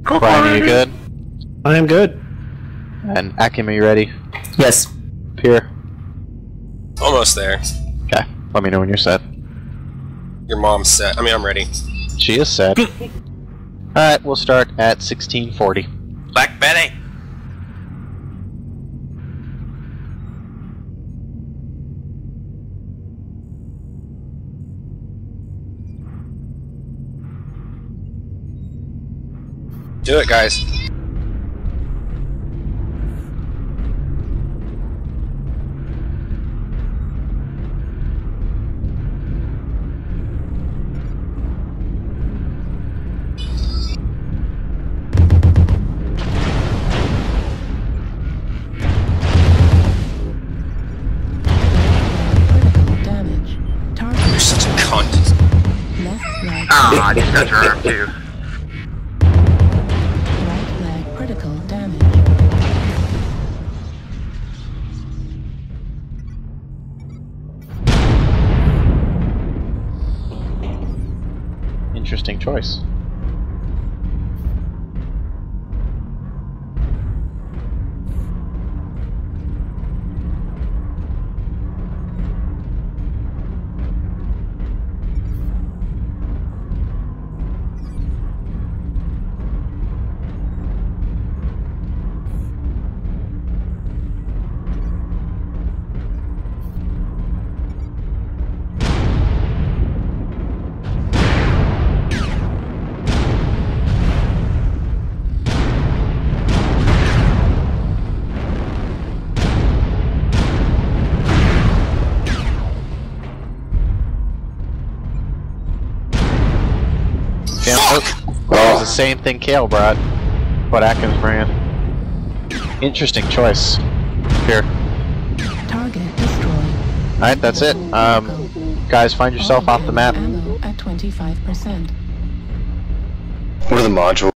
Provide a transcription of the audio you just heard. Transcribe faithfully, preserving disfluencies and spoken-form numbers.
Brian, are you good? I am good. And Akim, are you ready? Yes. Pierre? Almost there. Okay, let me know when you're set. Your mom's set. I mean, I'm ready. She is set. Alright, we'll start at sixteen forty. Black Betty! Do it, guys. You're such a cunt. Ah, these guys are armed too. Right leg critical damage. Interesting choice. Fuck! That was the same thing Kale brought. What Atkins ran. Interesting choice. Here. Target destroyed. Alright, that's it. Um, guys, find yourself off the map. Ammo at twenty-five percent. What are the modules?